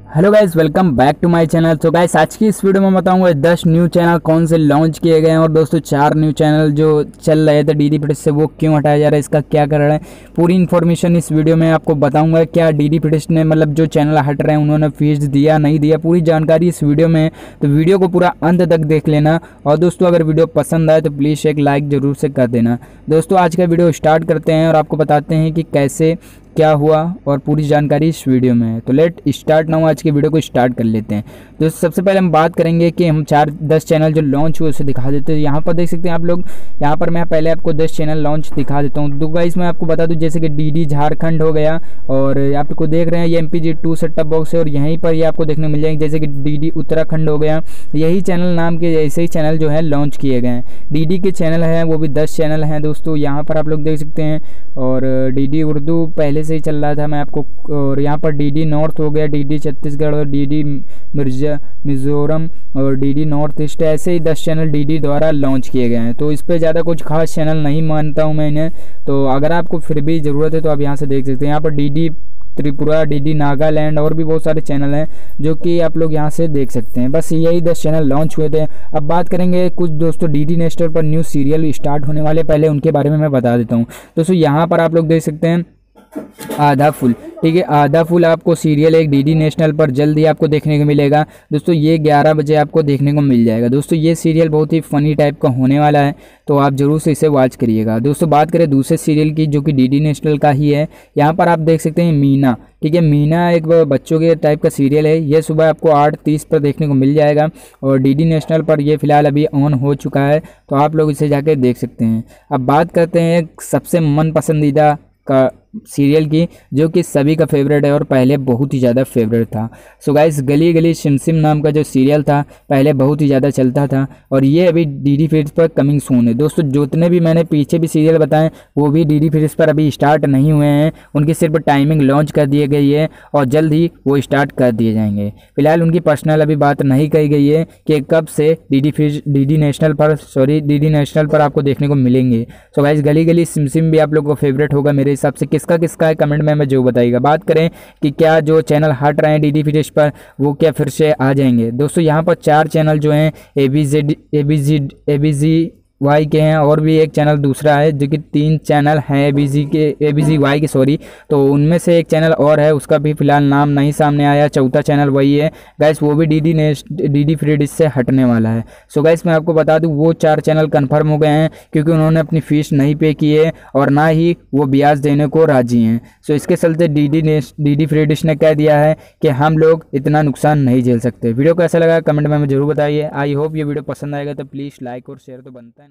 Hello guys, welcome back to my channel. तो guys, आज की इस वीडियो में बताऊंगा 10 न्यू चैनल कौन से लॉन्च किए गए हैं और दोस्तों 4 न्यू चैनल जो चल रहे थे डीडी फिटिश से वो क्यों हटाया जा रहा है, इसका क्या कारण है, पूरी इन्फॉर्मेशन इस वीडियो में आपको बताऊंगा। क्या डीडी फिटिश ने मतलब जो चैनल हट रहे हैं उन्होंने फीस दिया नहीं दिया, पूरी जानकारी इस वीडियो में है। तो वीडियो को पूरा अंत तक देख लेना। और दोस्तों अगर वीडियो पसंद आए तो प्लीज़ एक लाइक ज़रूर से कर देना। दोस्तों आज का वीडियो स्टार्ट करते हैं और आपको बताते हैं कि कैसे क्या हुआ और पूरी जानकारी इस वीडियो में है। तो लेट स्टार्ट नाउ, आज की वीडियो को स्टार्ट कर लेते हैं। तो सबसे पहले हम बात करेंगे कि हम 10 चैनल जो लॉन्च हुए उसे दिखा देते हैं। यहाँ पर देख सकते हैं आप लोग, यहाँ पर मैं पहले आपको 10 चैनल लॉन्च दिखा देता हूँ। तो गाइस मैं आपको बता दूँ, जैसे कि डीडी झारखंड हो गया, और आपको देख रहे हैं ये MPG2 सेटअप बॉक्स है, और यहीं पर ये आपको देखने को मिल जाएंगे। जैसे कि डीडी उत्तराखंड हो गया, यही चैनल नाम के ऐसे ही चैनल जो है लॉन्च किए गए हैं। डीडी के चैनल हैं वो भी 10 चैनल हैं दोस्तों, यहाँ पर आप लोग देख सकते हैं। और डीडी उर्दू पहले से ही चल रहा था मैं आपको, और यहाँ पर डीडी नॉर्थ हो गया, डीडी छत्तीसगढ़ और डीडी मिज़ोरम और डीडी नॉर्थ ईस्ट, ऐसे ही 10 चैनल डीडी द्वारा लॉन्च किए गए हैं। तो इस पर ज़्यादा कुछ खास चैनल नहीं मानता हूँ मैं इन्हें। तो अगर आपको फिर भी ज़रूरत है तो आप यहाँ से देख सकते हैं। यहाँ पर डीडी त्रिपुरा, डीडी नागालैंड और भी बहुत सारे चैनल हैं जो कि आप लोग यहाँ से देख सकते हैं। बस यही 10 चैनल लॉन्च हुए थे। अब बात करेंगे कुछ दोस्तों डीडी नेशनल पर न्यू सीरियल स्टार्ट होने वाले, पहले उनके बारे में मैं बता देता हूँ। दोस्तों यहाँ पर आप लोग देख सकते हैं आधा फुल, ठीक है, आधा फुल आपको सीरियल एक डीडी नेशनल पर जल्दी आपको देखने को मिलेगा दोस्तों। ये 11 बजे आपको देखने को मिल जाएगा दोस्तों। ये सीरियल बहुत ही फनी टाइप का होने वाला है, तो आप जरूर से इसे वॉच करिएगा दोस्तों। बात करें दूसरे सीरियल की जो कि डीडी नेशनल का ही है, यहाँ पर आप देख सकते हैं मीना, ठीक है। मीना एक बच्चों के टाइप का सीरियल है। ये सुबह आपको 8:30 पर देखने को मिल जाएगा और डीडी नेशनल पर ये फिलहाल अभी ऑन हो चुका है, तो आप लोग इसे जाके देख सकते हैं। अब बात करते हैं सबसे मन पसंदीदा का सीरियल की, जो कि सभी का फेवरेट है और पहले बहुत ही ज़्यादा फेवरेट था। सो गाइस, गली गली सिमसिम नाम का जो सीरियल था पहले बहुत ही ज़्यादा चलता था, और ये अभी डीडी फिटिश पर कमिंग सून है दोस्तों। जितने भी मैंने पीछे भी सीरियल बताएं वो भी डीडी फिटिश पर अभी स्टार्ट नहीं हुए हैं, उनकी सिर्फ टाइमिंग लॉन्च कर दी गई है और जल्द ही वो स्टार्ट कर दिए जाएंगे। फिलहाल उनकी पर्सनल अभी बात नहीं कही गई है कि कब से डीडी नेशनल पर आपको देखने को मिलेंगे। सो गाइस, गली गली सिमसिम भी आप लोगों को फेवरेट होगा मेरे हिसाब से। किसका है कमेंट में हमें जो बताइएगा। बात करें कि क्या जो चैनल हट रहे हैं डीडी फिटिश पर वो क्या फिर से आ जाएंगे दोस्तों। यहाँ पर 4 चैनल जो हैं ABZY के हैं, और भी एक चैनल दूसरा है जो कि 3 चैनल हैं ABZY के सॉरी। तो उनमें से एक चैनल और है, उसका भी फिलहाल नाम नहीं सामने आया। चौथा चैनल वही है गाइस, वो भी डीडी फिटिश से हटने वाला है। सो गाइस मैं आपको बता दूं वो 4 चैनल कंफर्म हो गए हैं, क्योंकि उन्होंने अपनी फीस नहीं पे की है और ना ही वो ब्याज देने को राजी हैं। सो इसके चलते डीडी फिटिश ने कह दिया है कि हम लोग इतना नुकसान नहीं झेल सकते। वीडियो कैसा लगा कमेंट में हमें जरूर बताइए। आई होप ये वीडियो पसंद आएगा, तो प्लीज़ लाइक और शेयर तो बनता है।